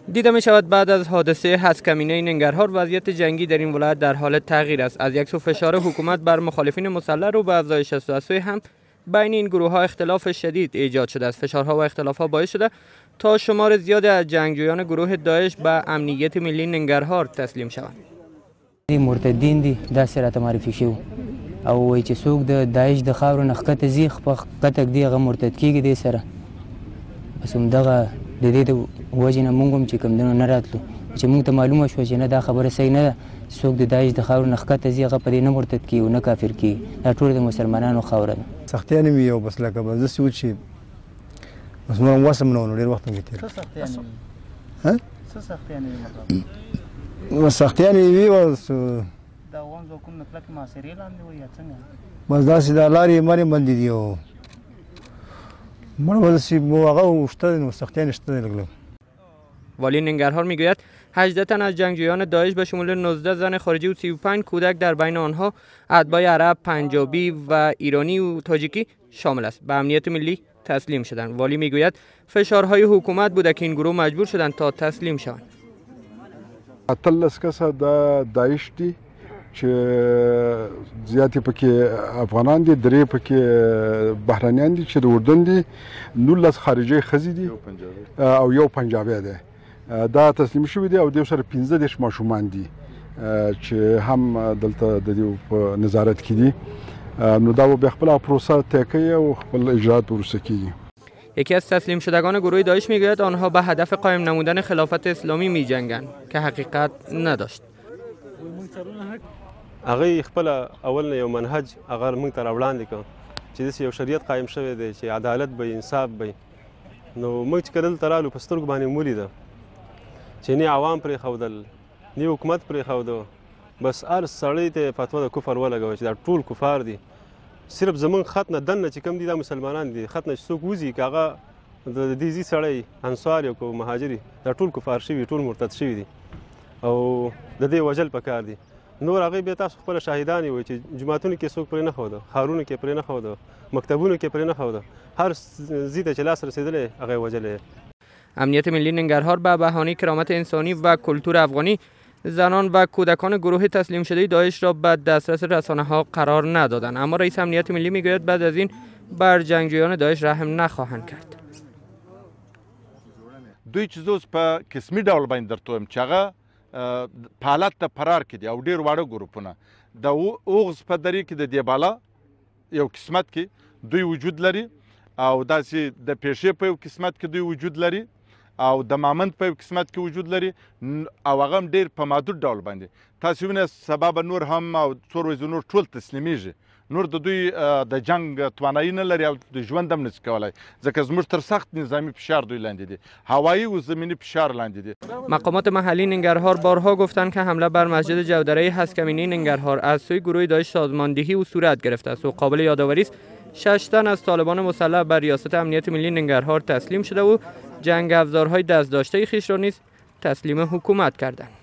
دیده میشود بعد از حادثه هسکه ننگرهار وضعیت جنگی در این ولایت در حال تغییر است. از یک سو فشار حکومت بر مخالفین مسلح رو به افزایش است و از سوی هم بین این گروه ها اختلاف شدید ایجاد شده است. فشارها و اختلاف ها باعث شده تا شمار زیادی از جنگجویان گروه داعش به امنیت ملی ننگرهار تسلیم شوند. مرتدین دي دا سره معرفي شو او وای چې څوک د داعش د خاورو نخکته زی خپل کتک دی غ مرتد کیږي دی سره بس هم دغه د دې د وجې نه مونږ هم چې کوم دنو نه راتلو چې مونږ ته معلومه شو چې نه دا خبره صحیح نه ده څوک د داعش د خاورو نخکته زی هغه په دې نه مرتد کیږي او نه کافر کیږي دا ټول د مسلمانانو خاوره ده. سختیانې وي او بس لکه به داسې و چې بس نور هم وسم نه و نو ډېر وخت مې تېر څه سختیانې وي اوس دا اووم ځواکونه کلکې محاصرې لاندې وي یا څنګه بس داسې دا لارې مارې بندې دي او مړ به داسې هغه شته دی نو سختیانې شته دی لږ لږ. والی ننگرهار میگوید 18 تن از جنگجویان داعش به شمول 19 زن خارجی و 35 کودک در بین آنها اتباع عرب، پنجابی و ایرانی و تاجیکی شامل است به امنیت ملی تسلیم شدند. والی میگوید فشارهای حکومت بوده که این گروه مجبور شدند تا تسلیم شوند. اتلس کسه د داعش دي چې زیاتې پکې افغانان دي، درې پکې بهرانیان دي چې د اردن دي، 19 خارجي ښځې دي او یو پنجابی دی. دا تسلیم شوي دي او د یو سره 15 ماشومان دي چې هم دلته د دې په نظارت کې دي. نو دا به خپل پروسه طی کوي او خپل اجرات وروسته کوي. یکی از تسلیم شدگان گروه داعش میگوید آنها به هدف قایم نمودن خلافت اسلامی می جنگند که حقیقت نداشت. هغه خپل اول نه یو منهج هغه موږ ته راوړاندې کړ چې یو شریعت قایم شوی دی چې عدالت به انصاف به نو موږ چې کله ترالو په سترګو باندې مولید چې نه عوام پرې خودل نه حکومت پرې خودو بس هر سړی ته فتوا د کفر ولګوي چې دا ټول کفار دي. صرف زمون خط نه دنه چې کم دي دا مسلمانان دي، خط نه څوک وځي کاغه د دې زی سړی انصار یو کو مهاجری دا ټول کفار شوي ټول مرتد شوي دي او د دې وجل پکار دي. نور هغه به تاسو خپل شاهدان وي چې جماعتونو کې څوک پرې نه خوده، خارونو کې پرې نه خوده، مکتبونو کې پرې نه خوده، هر زیده چې لاس رسیدلې هغه وجل. امنیت ملی ننگرهار به بهانه کرامت انسانی و کلتور افغانی زنان و کودکان گروه تسلیم شده داعش را به دسترس رسانه ها قرار ندادند، اما رئیس امنیت ملی میگوید بعد از این بر جنگجویان داعش رحم نخواهند کرد. دوی چې زوس په قسمي ډول باندې درته وایم چې هغه په حالت د فرار کې دي او ډېر واړه ګروپونه د اوغز په درې کې د دیبالا یو قسمت کې دوی وجود لري او داسې د پیشې په یو قسمت کې دوی وجود لري او د مامند په قسمت کې وجود لري او هغه هم ډېر په محدود ډول باندې. تاسو وینئ سبا به نور هم او څو ورځې نور ټول تسلیمیږي، نور د دوی د جنگ توانایي نه لري او د ژوند هم نشي کولی ځکه زموږ تر سخت نظامی فشار دوی لاندې دي، هوایی و زمینی فشار لاندې دي. مقامات محلی ننگرهار بارها گفتند که حمله بر مسجد جودره هسکه ننگرهار از سوی گروه داعش سازماندهی و صورت گرفته است و قابل یادآوری است 6 تن از طالبان مسلح بر ریاست امنیت ملی ننگرهار تسلیم شده و جنگ افزارهای دستداشته خویش را نیز تسلیم حکومت کردند.